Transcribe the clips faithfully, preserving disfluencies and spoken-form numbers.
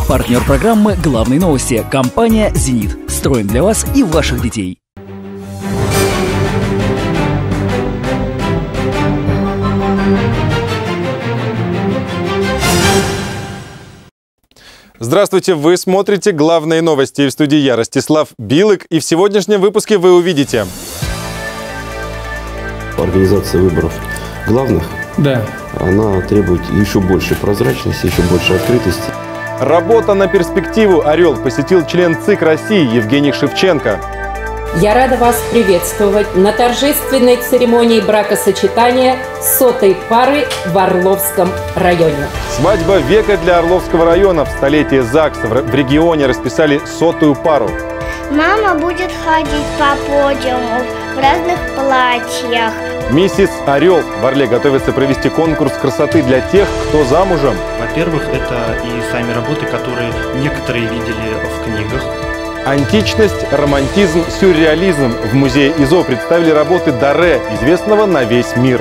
Партнер программы «Главные новости» – компания «Зенит». Строим для вас и ваших детей. Здравствуйте, вы смотрите «Главные новости». В студии я, Ростислав Билык, и в сегодняшнем выпуске вы увидите. Организация выборов главных, да, она требует еще больше прозрачности, еще больше открытости. Работа на перспективу. «Орел» посетил член ЦИК России Евгений Шевченко. Я рада вас приветствовать на торжественной церемонии бракосочетания сотой пары в Орловском районе. Свадьба века для Орловского района. В столетие ЗАГСа в регионе расписали сотую пару. Мама будет ходить по подиуму в разных платьях. Миссис Орел. В Орле готовится провести конкурс красоты для тех, кто замужем. Во-первых, это и сами работы, которые некоторые видели в книгах. Античность, романтизм, сюрреализм. В музее ИЗО представили работы Даре, известного на весь мир.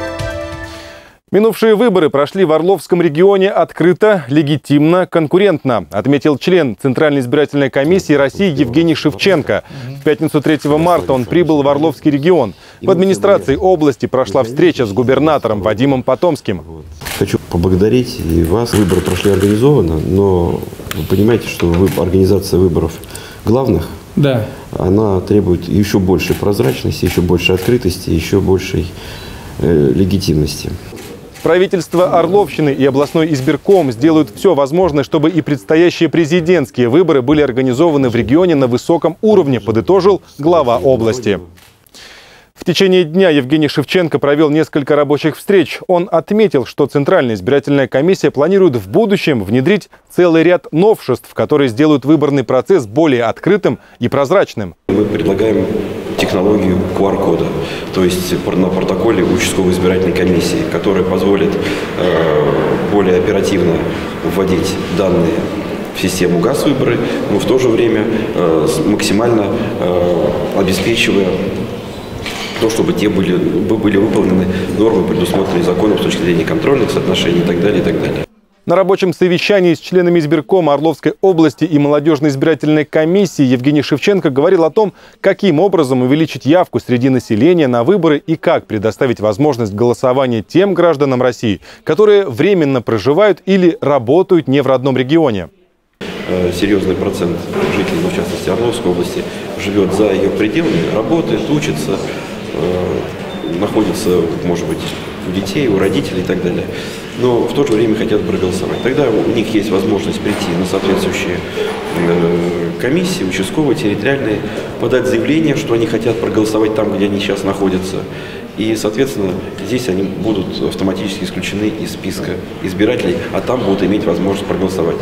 Минувшие выборы прошли в Орловском регионе открыто, легитимно, конкурентно, отметил член Центральной избирательной комиссии России Евгений Шевченко. В пятницу третьего марта он прибыл в Орловский регион. В администрации области прошла встреча с губернатором Вадимом Потомским. Хочу поблагодарить и вас. Выборы прошли организованно, но вы понимаете, что вы, организация выборов главных, да, она требует еще большей прозрачности, еще большей открытости, еще большей э, легитимности. Правительство Орловщины и областной избирком сделают все возможное, чтобы и предстоящие президентские выборы были организованы в регионе на высоком уровне, подытожил глава области. В течение дня Евгений Шевченко провел несколько рабочих встреч. Он отметил, что Центральная избирательная комиссия планирует в будущем внедрить целый ряд новшеств, которые сделают выборный процесс более открытым и прозрачным. Мы предлагаем технологию ку ар кода, то есть на протоколе участковой избирательной комиссии, которая позволит э, более оперативно вводить данные в систему ГАЗ-выборы, но в то же время э, максимально э, обеспечивая то, чтобы те были, были выполнены нормы, предусмотренные законом с точки зрения контрольных соотношений и так далее, и так далее. На рабочем совещании с членами избиркома Орловской области и молодежной избирательной комиссии Евгений Шевченко говорил о том, каким образом увеличить явку среди населения на выборы и как предоставить возможность голосования тем гражданам России, которые временно проживают или работают не в родном регионе. Серьезный процент жителей, в частности Орловской области, живет за ее пределами, работает, учится, находится, может быть, у детей, у родителей и так далее. Но в то же время хотят проголосовать. Тогда у них есть возможность прийти на соответствующие комиссии, участковые, территориальные, подать заявление, что они хотят проголосовать там, где они сейчас находятся. И, соответственно, здесь они будут автоматически исключены из списка избирателей, а там будут иметь возможность проголосовать.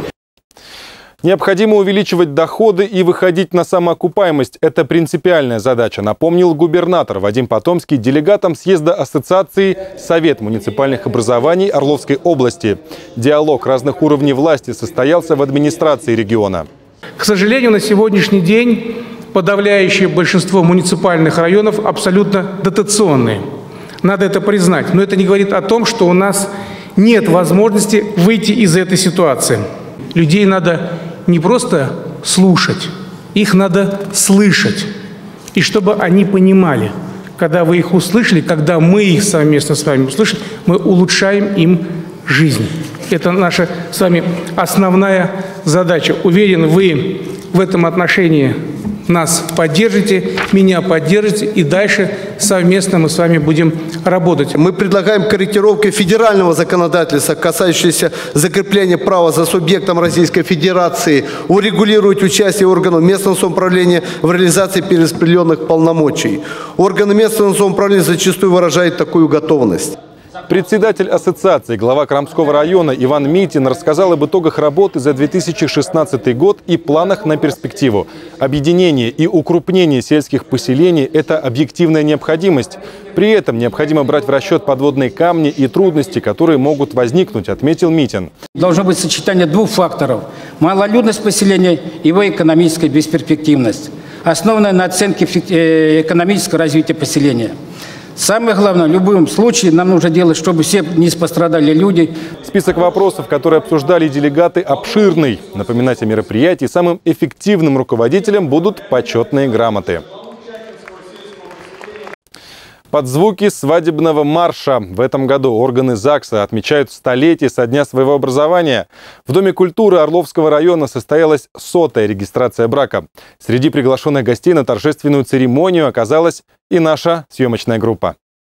Необходимо увеличивать доходы и выходить на самоокупаемость. Это принципиальная задача, напомнил губернатор Вадим Потомский делегатам съезда Ассоциации Совет муниципальных образований Орловской области. Диалог разных уровней власти состоялся в администрации региона. К сожалению, на сегодняшний день подавляющее большинство муниципальных районов абсолютно дотационные. Надо это признать. Но это не говорит о том, что у нас нет возможности выйти из этой ситуации. Людей надо не просто слушать, их надо слышать. И чтобы они понимали, когда вы их услышали, когда мы их совместно с вами услышим, мы улучшаем им жизнь. Это наша с вами основная задача. Уверен, вы в этом отношении нас поддержите, меня поддержите, и дальше совместно мы с вами будем работать. Мы предлагаем корректировки федерального законодательства, касающиеся закрепления права за субъектом Российской Федерации, урегулировать участие органов местного самоуправления в реализации перераспределенных полномочий. Органы местного самоуправления зачастую выражают такую готовность. Председатель ассоциации, глава Крамского района Иван Митин рассказал об итогах работы за две тысячи шестнадцатый год и планах на перспективу. Объединение и укрупнение сельских поселений – это объективная необходимость. При этом необходимо брать в расчет подводные камни и трудности, которые могут возникнуть, отметил Митин. Должно быть сочетание двух факторов – малолюдность поселения и его экономическая бесперспективность, основанная на оценке экономического развития поселения. Самое главное, в любом случае нам нужно делать, чтобы все не пострадали люди. Список вопросов, которые обсуждали делегаты, обширный. Напоминать о мероприятии самым эффективным руководителям будут почетные грамоты. Под звуки свадебного марша в этом году органы ЗАГСа отмечают столетие со дня своего образования. В Доме культуры Орловского района состоялась сотая регистрация брака. Среди приглашенных гостей на торжественную церемонию оказалась и наша съемочная группа.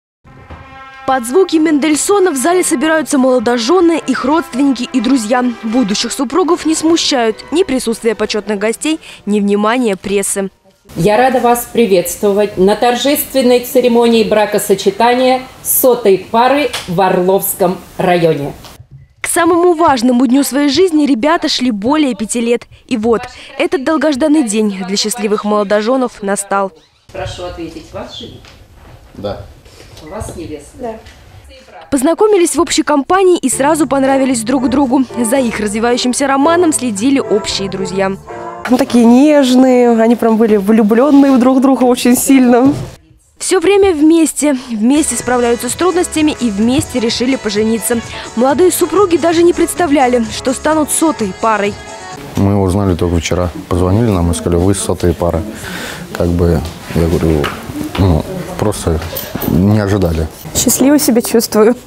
Под звуки Мендельсона в зале собираются молодожены, их родственники и друзья. Будущих супругов не смущают ни присутствие почетных гостей, ни внимание прессы. Я рада вас приветствовать на торжественной церемонии бракосочетания сотой пары в Орловском районе. К самому важному дню своей жизни ребята шли более пяти лет. И вот, этот долгожданный день для счастливых молодоженов настал. Прошу ответить, вас жених? Да. У вас невеста? Да. Познакомились в общей компании и сразу понравились друг другу. За их развивающимся романом следили общие друзья. Ну, такие нежные, они прям были влюбленные друг в друга очень сильно. Все время вместе. Вместе справляются с трудностями и вместе решили пожениться. Молодые супруги даже не представляли, что станут сотой парой. Мы узнали только вчера. Позвонили нам и сказали, вы сотой пара. Как бы, я говорю, ну, просто не ожидали. Счастливо себя чувствую.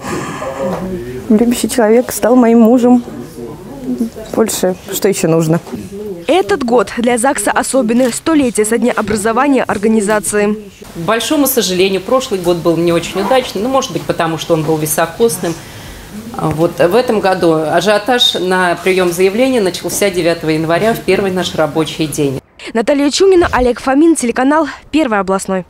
Любящий человек стал моим мужем. Больше что еще нужно? Этот год для ЗАГСа особенный. Столетие со дня образования организации. К большому сожалению, прошлый год был не очень удачный. Ну, может быть, потому что он был високосным. Вот в этом году ажиотаж на прием заявления начался девятого января, в первый наш рабочий день. Наталья Чумина, Олег Фомин, телеканал «Первый областной».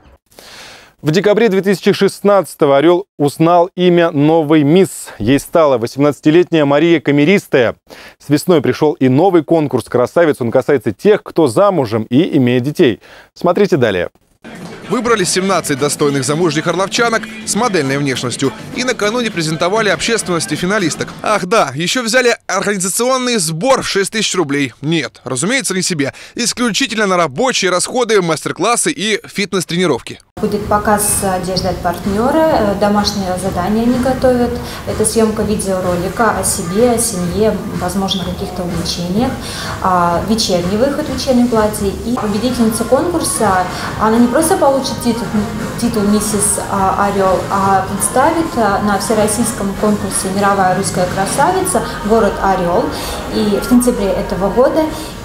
В декабре две тысячи шестнадцатого «Орел» узнал имя новой мисс. Ей стала восемнадцатилетняя Мария Камеристая. С весной пришел и новый конкурс красавиц. Он касается тех, кто замужем и имеет детей. Смотрите далее. Выбрали семнадцать достойных замужних орловчанок с модельной внешностью и накануне презентовали общественности финалисток. Ах да, еще взяли организационный сбор в шесть тысяч рублей. Нет, разумеется, не себе. Исключительно на рабочие расходы, мастер-классы и фитнес-тренировки. Будет показ одежды от партнера, домашнее задание они готовят. Это съемка видеоролика о себе, о семье, возможно, каких-то увлечениях, вечерний выход в вечернем платье. И победительница конкурса, она не просто получит титул, титул миссис Орел, а представит на всероссийском конкурсе «Мировая русская красавица» город Орел. И в сентябре этого года,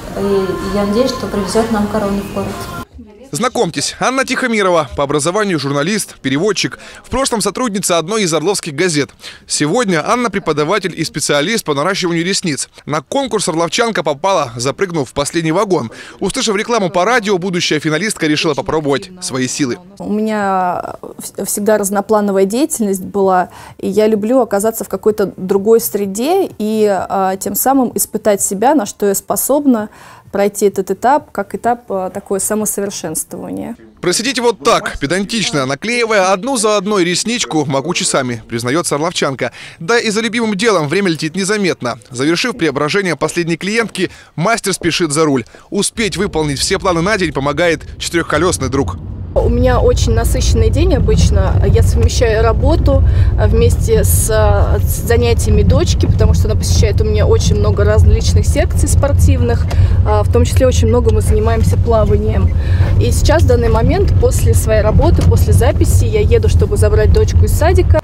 и я надеюсь, что привезет нам корону в город. Знакомьтесь, Анна Тихомирова, по образованию журналист, переводчик, в прошлом сотрудница одной из орловских газет. Сегодня Анна преподаватель и специалист по наращиванию ресниц. На конкурс орловчанка попала, запрыгнув в последний вагон. Услышав рекламу по радио, будущая финалистка решила попробовать свои силы. У меня всегда разноплановая деятельность была, и я люблю оказаться в какой-то другой среде и а, тем самым испытать себя, на что я способна, пройти этот этап, как этап такое самосовершенствование. Просидите вот так, педантично, наклеивая одну за одной ресничку, могу часами, признается орловчанка. Да и за любимым делом время летит незаметно. Завершив преображение последней клиентки, мастер спешит за руль. Успеть выполнить все планы на день помогает четырехколесный друг. У меня очень насыщенный день обычно. Я совмещаю работу вместе с, с занятиями дочки, потому что она посещает у меня очень много различных секций спортивных. В том числе очень много мы занимаемся плаванием. И сейчас, в данный момент, после своей работы, после записи, я еду, чтобы забрать дочку из садика.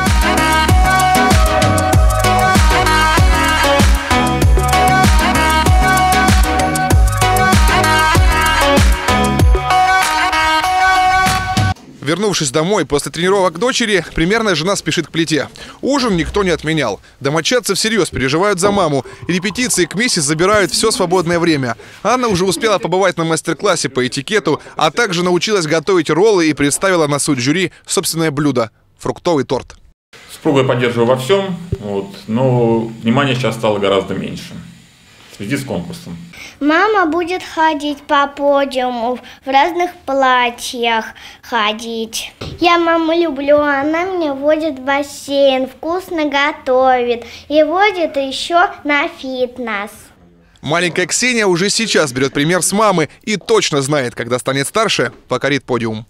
Вернувшись домой после тренировок дочери, примерная жена спешит к плите. Ужин никто не отменял. Домочадцы всерьез переживают за маму. Репетиции к миссис забирают все свободное время. Анна уже успела побывать на мастер-классе по этикету, а также научилась готовить роллы и представила на суд жюри собственное блюдо – фруктовый торт. Супругу я поддерживаю во всем, вот, но внимания сейчас стало гораздо меньше в связи с конкурсом. Мама будет ходить по подиуму, в разных платьях ходить. Я маму люблю, она меня водит в бассейн, вкусно готовит и водит еще на фитнес. Маленькая Ксения уже сейчас берет пример с мамы и точно знает, когда станет старше, покорит подиум. В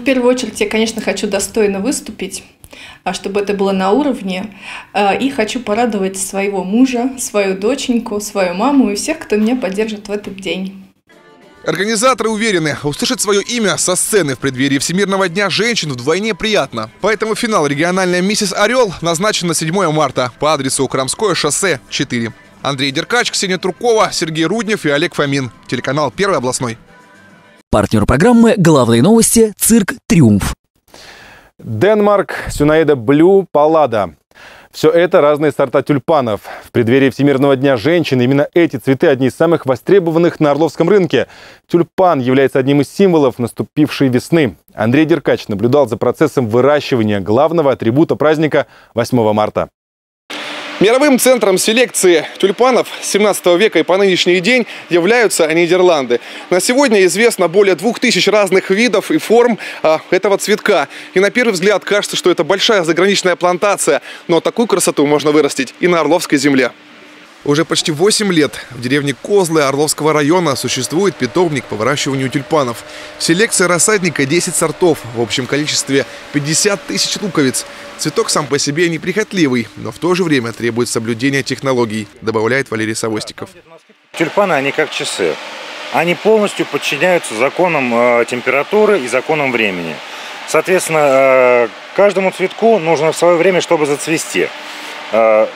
в первую очередь я, конечно, хочу достойно выступить, чтобы это было на уровне. И хочу порадовать своего мужа, свою доченьку, свою маму и всех, кто меня поддержит в этот день. Организаторы уверены, услышать свое имя со сцены в преддверии Всемирного дня женщин вдвойне приятно. Поэтому финал региональная «Миссис Орел» назначен на седьмое марта по адресу Крамское шоссе четыре. Андрей Деркач, Ксения Трукова, Сергей Руднев и Олег Фомин. Телеканал «Первый областной». Партнер программы «Главные новости» цирк «Триумф». Денмарк, Сюнаэда Блю, Паллада. Все это разные сорта тюльпанов. В преддверии Всемирного дня женщин именно эти цветы одни из самых востребованных на Орловском рынке. Тюльпан является одним из символов наступившей весны. Андрей Деркач наблюдал за процессом выращивания главного атрибута праздника восьмого марта. Мировым центром селекции тюльпанов с семнадцатого века и по нынешний день являются Нидерланды. На сегодня известно более двух тысяч разных видов и форм а, этого цветка. И на первый взгляд кажется, что это большая заграничная плантация, но такую красоту можно вырастить и на Орловской земле. Уже почти восемь лет в деревне Козлы Орловского района существует питомник по выращиванию тюльпанов. В селекции рассадника десять сортов, в общем количестве пятьдесят тысяч луковиц. Цветок сам по себе неприхотливый, но в то же время требует соблюдения технологий, добавляет Валерий Савостиков. Тюльпаны, они как часы. Они полностью подчиняются законам э, температуры и законам времени. Соответственно, э, каждому цветку нужно в свое время, чтобы зацвести. Э,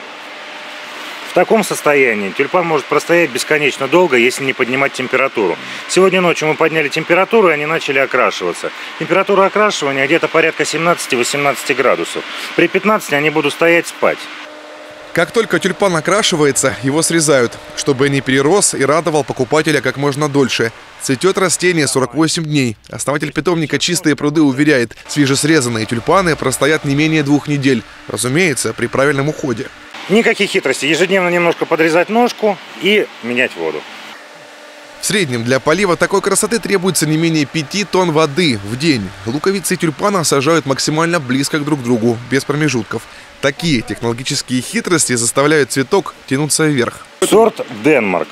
В таком состоянии тюльпан может простоять бесконечно долго, если не поднимать температуру. Сегодня ночью мы подняли температуру, и они начали окрашиваться. Температура окрашивания где-то порядка семнадцати-восемнадцати градусов. При пятнадцати они будут стоять спать. Как только тюльпан окрашивается, его срезают, чтобы не перерос и радовал покупателя как можно дольше. Цветет растение сорок восемь дней. Основатель питомника «Чистые пруды» уверяет, свежесрезанные тюльпаны простоят не менее двух недель. Разумеется, при правильном уходе. Никаких хитростей. Ежедневно немножко подрезать ножку и менять воду. В среднем для полива такой красоты требуется не менее пяти тонн воды в день. Луковицы тюльпана сажают максимально близко друг к другу, без промежутков. Такие технологические хитрости заставляют цветок тянуться вверх. Сорт Денмарк.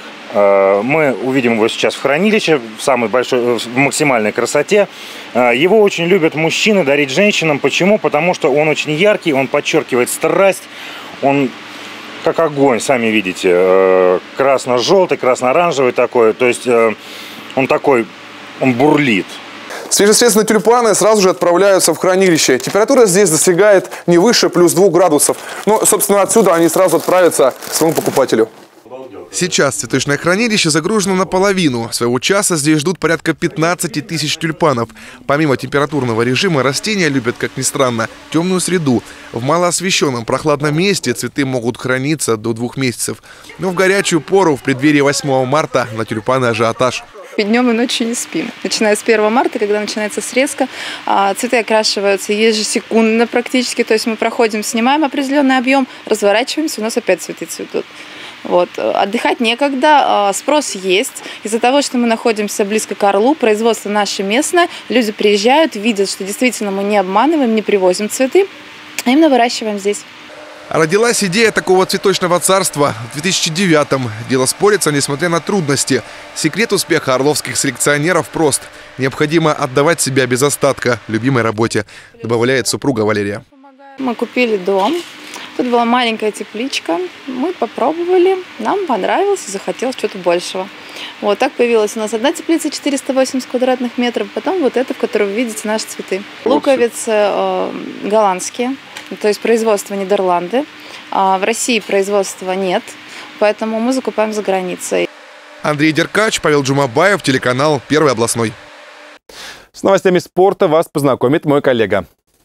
Мы увидим его сейчас в хранилище, в самой большой, в максимальной красоте. Его очень любят мужчины дарить женщинам. Почему? Потому что он очень яркий, он подчеркивает страсть. Он как огонь, сами видите, красно-желтый, красно-оранжевый такой, то есть он такой, он бурлит. Свежесрезанные тюльпаны сразу же отправляются в хранилище. Температура здесь достигает не выше плюс двух градусов. Но, собственно, отсюда они сразу отправятся к своему покупателю. Сейчас цветочное хранилище загружено наполовину. Своего часа здесь ждут порядка пятнадцати тысяч тюльпанов. Помимо температурного режима, растения любят, как ни странно, темную среду. В малоосвещенном прохладном месте цветы могут храниться до двух месяцев. Но в горячую пору, в преддверии восьмого марта, на тюльпаны ажиотаж. Днем и ночью не спим. Начиная с первого марта, когда начинается срезка, цветы окрашиваются ежесекундно практически. То есть мы проходим, снимаем определенный объем, разворачиваемся, у нас опять цветы цветут. Вот. Отдыхать некогда, спрос есть. Из-за того, что мы находимся близко к Орлу, производство наше местное, люди приезжают, видят, что действительно мы не обманываем, не привозим цветы, а именно выращиваем здесь. Родилась идея такого цветочного царства в две тысячи девятом. Дело спорится, несмотря на трудности. Секрет успеха орловских селекционеров прост. Необходимо отдавать себя без остатка любимой работе, добавляет супруга Валерия. Мы купили дом. Тут была маленькая тепличка. Мы попробовали, нам понравилось, захотелось что-то большего. Вот так появилась у нас одна теплица четыреста восемьдесят квадратных метров, потом вот эта, в которой вы видите наши цветы. Луковицы э, голландские. То есть производство Нидерланды. В России производства нет, поэтому мы закупаем за границей. Андрей Деркач, Павел Джумабаев, телеканал «Первый областной». С новостями спорта вас познакомит мой коллега.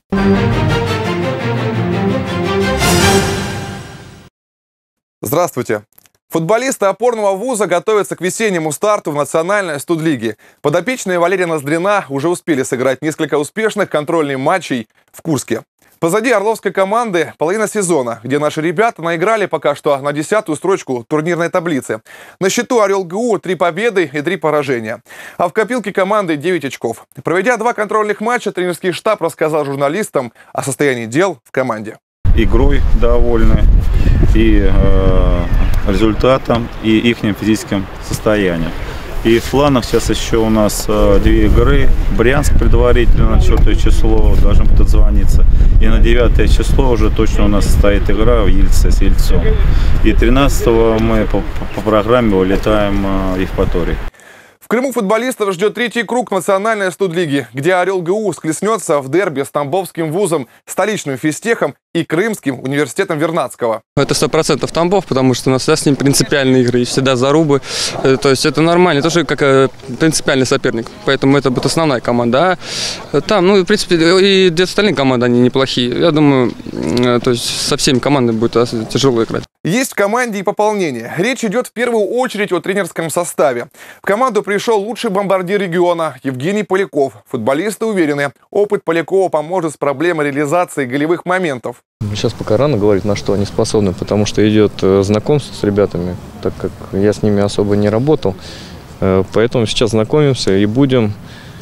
Здравствуйте. Футболисты опорного вуза готовятся к весеннему старту в национальной студлиге. Подопечные Валерия Ноздрина уже успели сыграть несколько успешных контрольных матчей в Курске. Позади орловской команды половина сезона, где наши ребята наиграли пока что на десятую строчку турнирной таблицы. На счету Орел-ГУ три победы и три поражения. А в копилке команды девять очков. Проведя два контрольных матча, тренерский штаб рассказал журналистам о состоянии дел в команде. Игрой довольны, и э, результатом, и их физическим состоянием. И в планах сейчас еще у нас две игры. Брянск предварительно на четвертое число должен будет отзвониться. И на девятое число уже точно у нас стоит игра в Ельце с Ельцом. И тринадцатого мы по, по программе улетаем в Евпаторий. В Крыму футболистов ждет третий круг национальной студлиги, где Орел ГУ схлестнется в дерби с Тамбовским вузом, столичным физтехом и Крымским университетом Вернадского. Это сто процентов Тамбов, потому что у нас всегда с ним принципиальные игры, и всегда зарубы. То есть это нормально, тоже как принципиальный соперник, поэтому это будет основная команда. А там, ну, в принципе, и две остальные команды, они неплохие. Я думаю, то есть со всеми командами будет тяжело играть. Есть в команде и пополнение. Речь идет в первую очередь о тренерском составе. В команду пришел лучший бомбардир региона Евгений Поляков. Футболисты уверены, опыт Полякова поможет с проблемой реализации голевых моментов. Сейчас пока рано говорить, на что они способны, потому что идет знакомство с ребятами, так как я с ними особо не работал. Поэтому сейчас знакомимся и будем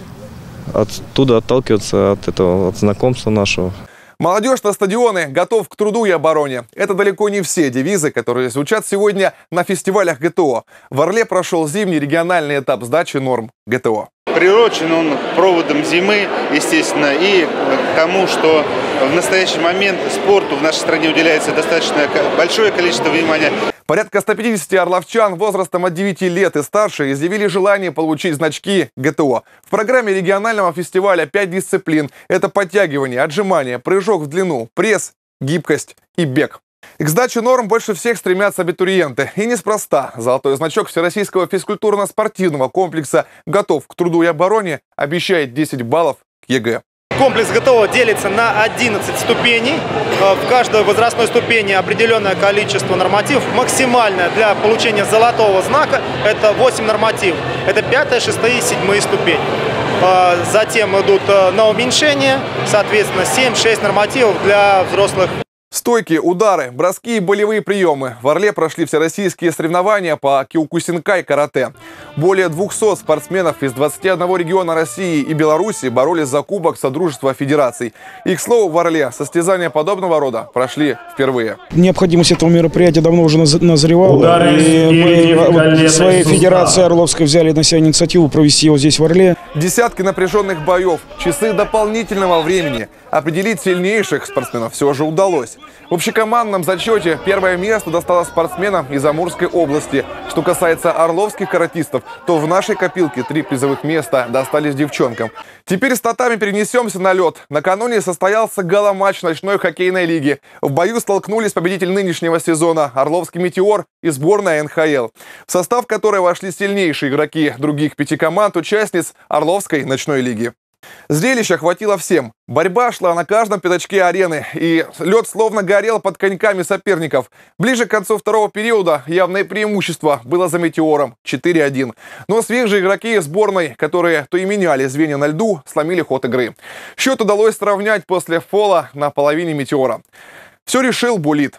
оттуда отталкиваться от этого, от знакомства нашего. Молодежь на стадионы, готов к труду и обороне. Это далеко не все девизы, которые звучат сегодня на фестивалях ГТО. В Орле прошел зимний региональный этап сдачи норм ГТО. Приурочен он к проводам зимы, естественно, и к тому, что в настоящий момент спорту в нашей стране уделяется достаточно большое количество внимания. Порядка ста пятидесяти орловчан возрастом от девяти лет и старше изъявили желание получить значки ГТО. В программе регионального фестиваля пять дисциплин. Это подтягивание, отжимание, прыжок в длину, пресс, гибкость и бег. К сдаче норм больше всех стремятся абитуриенты. И неспроста. Золотой значок Всероссийского физкультурно-спортивного комплекса «Готов к труду и обороне» обещает десять баллов к ЕГЭ. Комплекс ГТО делится на одиннадцать ступеней. В каждой возрастной ступени определенное количество нормативов. Максимальное для получения золотого знака – это восемь нормативов. Это пятая, шестая и седьмая ступень. Затем идут на уменьшение, соответственно, семь-шесть нормативов для взрослых. Стойки, удары, броски и болевые приемы. В Орле прошли всероссийские соревнования по киокусинкай карате. Более двухсот спортсменов из двадцати одного региона России и Беларуси боролись за кубок Содружества Федераций. И, к слову, в Орле состязания подобного рода прошли впервые. Необходимость этого мероприятия давно уже назревала. Удары, и мы в своей федерации Орловской взяли на себя инициативу провести его здесь в Орле. Десятки напряженных боев, часы дополнительного времени. Определить сильнейших спортсменов все же удалось. В общекомандном зачете первое место досталось спортсменам из Амурской области. Что касается орловских каратистов, то в нашей копилке три призовых места достались девчонкам. Теперь с татами перенесемся на лед. Накануне состоялся гала-матч ночной хоккейной лиги. В бою столкнулись победитель нынешнего сезона Орловский «Метеор» и сборная эн ха эл, в состав которой вошли сильнейшие игроки других пяти команд участниц Орловской ночной лиги. Зрелища хватило всем. Борьба шла на каждом пятачке арены, и лед словно горел под коньками соперников. Ближе к концу второго периода явное преимущество было за «Метеором» четыре один. Но свежие игроки сборной, которые то и меняли звенья на льду, сломили ход игры. Счет удалось сравнять после фола на половине «Метеора». Все решил Булит.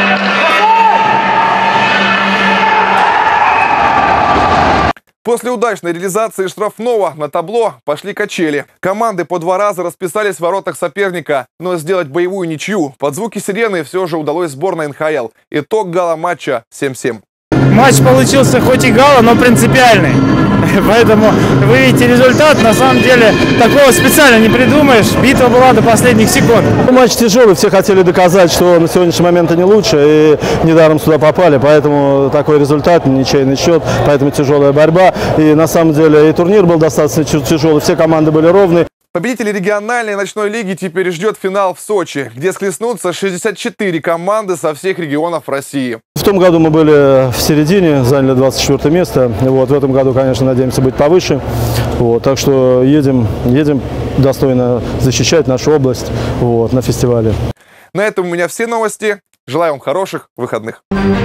После удачной реализации штрафного на табло пошли качели. Команды по два раза расписались в воротах соперника, но сделать боевую ничью под звуки сирены все же удалось сборной эн ха эл. Итог гала-матча семь семь. Матч получился хоть и гала, но принципиальный. Поэтому вы видите результат. На самом деле такого специально не придумаешь. Битва была до последних секунд. Матч тяжелый. Все хотели доказать, что на сегодняшний момент они лучше. И недаром сюда попали. Поэтому такой результат, ничейный счет. Поэтому тяжелая борьба. И на самом деле и турнир был достаточно тяжелый. Все команды были ровные. Победители региональной ночной лиги теперь ждет финал в Сочи, где схлестнутся шестьдесят четыре команды со всех регионов России. В том году мы были в середине, заняли двадцать четвёртое место. Вот, в этом году, конечно, надеемся быть повыше. Вот, так что едем, едем достойно защищать нашу область вот, на фестивале. На этом у меня все новости. Желаю вам хороших выходных.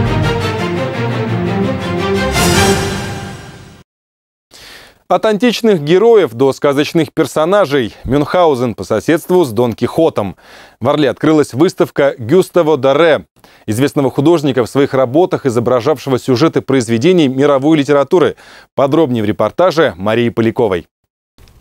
От античных героев до сказочных персонажей Мюнхгаузен по соседству с Дон Кихотом. В Орле открылась выставка Гюставо Доре, известного художника в своих работах, изображавшего сюжеты произведений мировой литературы. Подробнее в репортаже Марии Поляковой.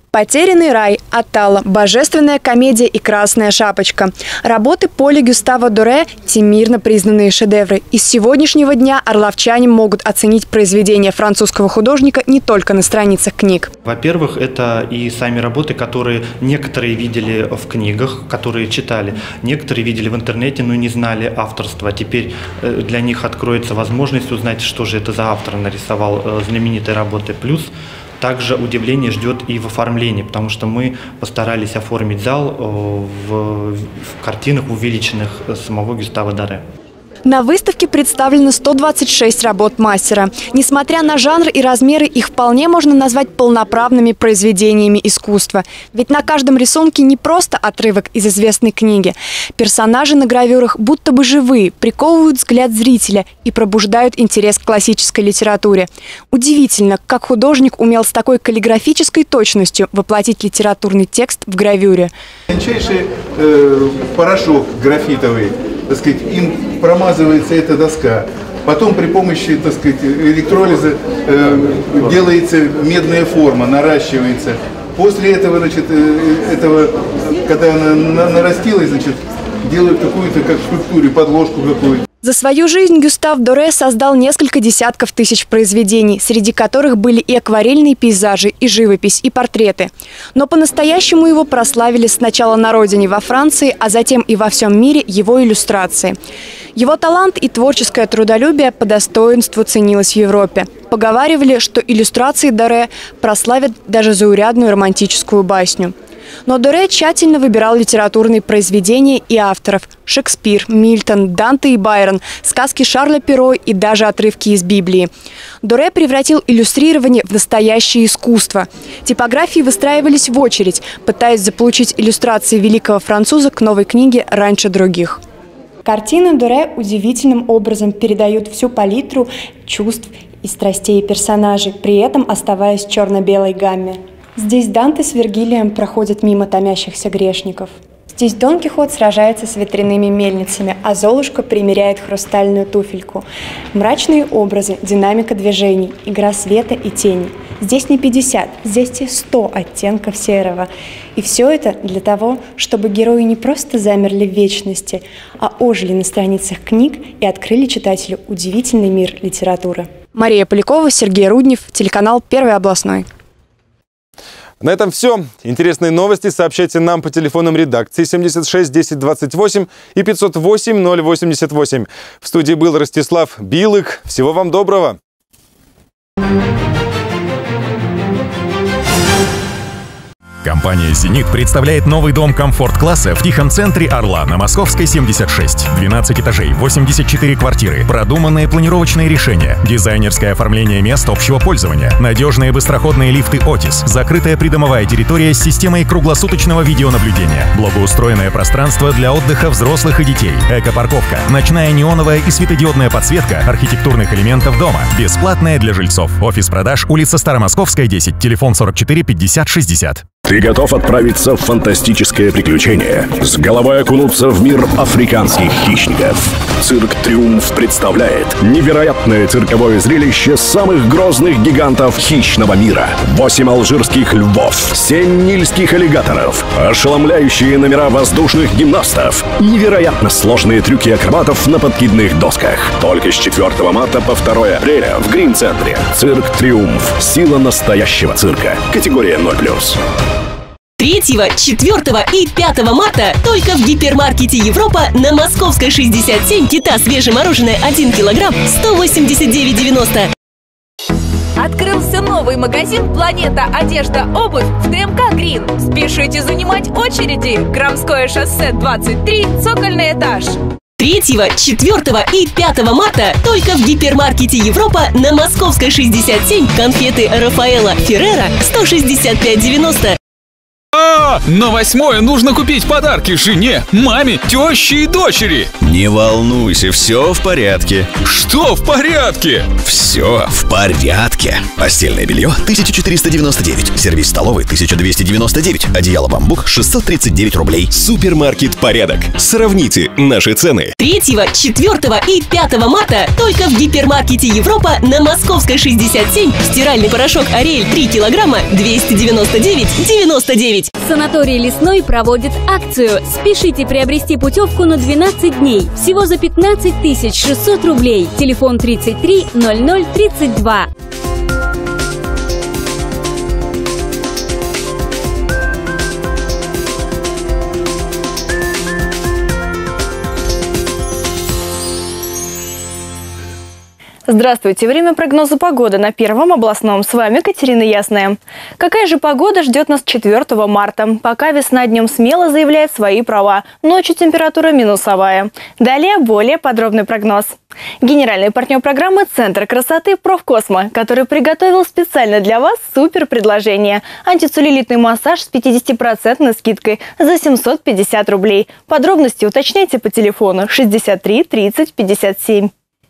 «Потерянный рай», «Аталла», «Божественная комедия» и «Красная шапочка». Работы Поля Гюстава Доре – всемирно признанные шедевры. И с сегодняшнего дня орловчане могут оценить произведения французского художника не только на страницах книг. Во-первых, это и сами работы, которые некоторые видели в книгах, которые читали, некоторые видели в интернете, но не знали авторства. Теперь для них откроется возможность узнать, что же это за автор нарисовал знаменитые работы. Плюс также удивление ждет и в оформлении, потому что мы постарались оформить зал в, в картинах увеличенных самого Гюстава Доре. На выставке представлено сто двадцать шесть работ мастера. Несмотря на жанр и размеры, их вполне можно назвать полноправными произведениями искусства. Ведь на каждом рисунке не просто отрывок из известной книги. Персонажи на гравюрах будто бы живые, приковывают взгляд зрителя и пробуждают интерес к классической литературе. Удивительно, как художник умел с такой каллиграфической точностью воплотить литературный текст в гравюре. Тончайший э, порошок графитовый. Так сказать, им промазывается эта доска. Потом при помощи, так сказать, электролиза э, делается медная форма, наращивается. После этого, значит, э, этого, когда она на, нарастилась, значит, делают какую-то, как в скульптуре, подложку какую-то. За свою жизнь Гюстав Доре создал несколько десятков тысяч произведений, среди которых были и акварельные пейзажи, и живопись, и портреты. Но по-настоящему его прославили сначала на родине во Франции, а затем и во всем мире его иллюстрации. Его талант и творческое трудолюбие по достоинству ценилось в Европе. Поговаривали, что иллюстрации Доре прославят даже заурядную романтическую басню. Но Доре тщательно выбирал литературные произведения и авторов – Шекспир, Мильтон, Данте и Байрон, сказки Шарля Перро и даже отрывки из Библии. Доре превратил иллюстрирование в настоящее искусство. Типографии выстраивались в очередь, пытаясь заполучить иллюстрации великого француза к новой книге раньше других. Картины Доре удивительным образом передают всю палитру чувств и страстей персонажей, при этом оставаясь в черно-белой гамме. Здесь Данте с Вергилием проходят мимо томящихся грешников. Здесь Дон Кихот сражается с ветряными мельницами, а Золушка примеряет хрустальную туфельку. Мрачные образы, динамика движений, игра света и тени. Здесь не пятьдесят, здесь и сто оттенков серого. И все это для того, чтобы герои не просто замерли в вечности, а ожили на страницах книг и открыли читателю удивительный мир литературы. Мария Полякова, Сергей Руднев, телеканал «Первый областной». На этом все. Интересные новости сообщайте нам по телефонам редакции семьдесят шесть десять двадцать восемь и пятьсот восемь ноль восемьдесят восемь. В студии был Ростислав Билык. Всего вам доброго. Компания «Зенит» представляет новый дом комфорт-класса в тихом центре Орла на Московской, семьдесят шесть. двенадцать этажей, восемьдесят четыре квартиры, продуманные планировочные решения, дизайнерское оформление мест общего пользования, надежные быстроходные лифты «Отис», закрытая придомовая территория с системой круглосуточного видеонаблюдения, благоустроенное пространство для отдыха взрослых и детей, эко-парковка, ночная неоновая и светодиодная подсветка архитектурных элементов дома, бесплатная для жильцов. Офис продаж, улица Старомосковская, десять, телефон сорок четыре пятьдесят шестьдесят. Ты готов отправиться в фантастическое приключение? С головой окунуться в мир африканских хищников? Цирк «Триумф» представляет невероятное цирковое зрелище самых грозных гигантов хищного мира. Восемь алжирских львов, семь нильских аллигаторов, ошеломляющие номера воздушных гимнастов, невероятно сложные трюки акробатов на подкидных досках. Только с четвёртого марта по второе апреля в Грин-центре. Цирк «Триумф». Сила настоящего цирка. Категория ноль плюс. третьего, четвёртого и пятого марта только в гипермаркете Европа на Московской, шестьдесят семь, кита свежее мороженое один килограмм, сто восемьдесят девять девяносто. Открылся новый магазин «Планета Одежда Обувь» в ТМК «Грин». Спешите занимать очереди. Крамское шоссе двадцать три, цокольный этаж. третьего, четвёртого и пятого марта только в гипермаркете Европа на Московской, шестьдесят семь, конфеты Рафаэла Феррера сто шестьдесят пять девяносто. Ого! На восьмое нужно купить подарки жене, маме, теще и дочери. Не волнуйся, все в порядке. Что в порядке? Все в порядке. Постельное белье тысяча четыреста девяносто девять, сервис столовый тысяча двести девяносто девять, одеяло бамбук шестьсот тридцать девять рублей. Супермаркет «Порядок». Сравните наши цены. третьего, четвёртого и пятого марта только в гипермаркете Европа на Московской шестьдесят семь стиральный порошок Ариэль три килограмма двести девяносто девять девяносто девять. Санаторий Лесной проводит акцию. Спешите приобрести путевку на двенадцать дней. Всего за пятнадцать тысяч шестьсот рублей. Телефон тридцать три ноль ноль тридцать два. Здравствуйте! Время прогноза погоды на Первом областном. С вами Катерина Ясная. Какая же погода ждет нас четвёртого марта? Пока весна днем смело заявляет свои права. Ночью температура минусовая. Далее более подробный прогноз. Генеральный партнер программы «Центр красоты» Профкосмо, который приготовил специально для вас супер предложение. Антицеллюлитный массаж с пятидесятипроцентной скидкой за семьсот пятьдесят рублей. Подробности уточняйте по телефону шестьдесят три тридцать пятьдесят семь.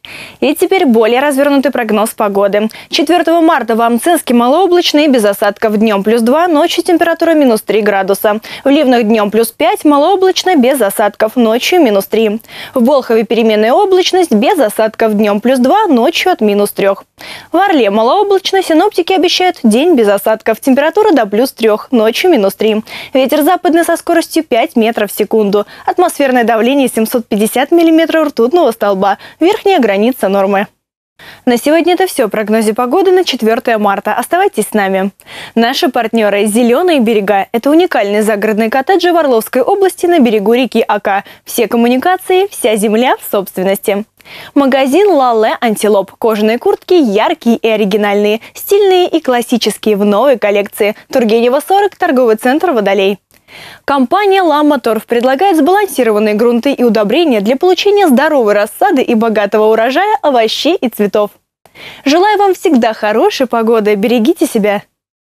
И теперь более развернутый прогноз погоды. четвёртого марта в Амцинске малооблачно и без осадков. Днем плюс два, ночью температура минус три градуса. В Ливнах днем плюс пять, малооблачно без осадков. Ночью минус три. В Болхове переменная облачность без осадков. Днем плюс два, ночью от минус трех. В Орле малооблачно, синоптики обещают день без осадков. Температура до плюс трех, ночью минус три. Ветер западный со скоростью пять метров в секунду. Атмосферное давление семьсот пятьдесят миллиметров ртутного столба. Верхняя граница нормы. На сегодня это все. В прогнозе погоды на четвёртое марта. Оставайтесь с нами. Наши партнеры «Зеленые берега» – это уникальные загородные коттеджи в Орловской области на берегу реки Ока. Все коммуникации, вся земля в собственности. Магазин «Лалле Антилоп». Кожаные куртки яркие и оригинальные, стильные и классические в новой коллекции. Тургенева сорок, торговый центр «Водолей». Компания «Ла Моторф» предлагает сбалансированные грунты и удобрения для получения здоровой рассады и богатого урожая овощей и цветов. Желаю вам всегда хорошей погоды. Берегите себя.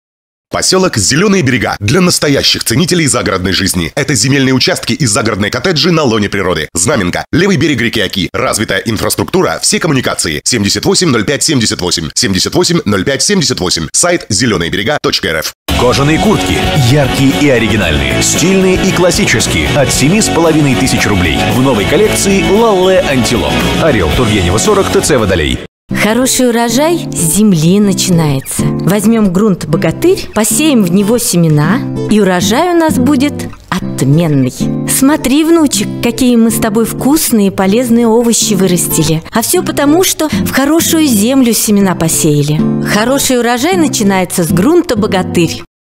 Поселок «Зеленые берега» для настоящих ценителей загородной жизни. Это земельные участки и загородные коттеджи на лоне природы. Знаменка, левый берег реки Оки, развитая инфраструктура, все коммуникации. семьдесят восемь ноль пять семьдесят восемь, семьдесят восемь ноль пять семьдесят восемь. Сайт зеленые берега точка эр эф. Кожаные куртки. Яркие и оригинальные. Стильные и классические. От семи с половиной тысяч рублей. В новой коллекции «Лалле Антилоп». Орел, Тургенева сорок, ТЦ «Водолей». Хороший урожай с земли начинается. Возьмем грунт «Богатырь», посеем в него семена, и урожай у нас будет отменный. Смотри, внучек, какие мы с тобой вкусные и полезные овощи вырастили. А все потому, что в хорошую землю семена посеяли. Хороший урожай начинается с грунта «Богатырь».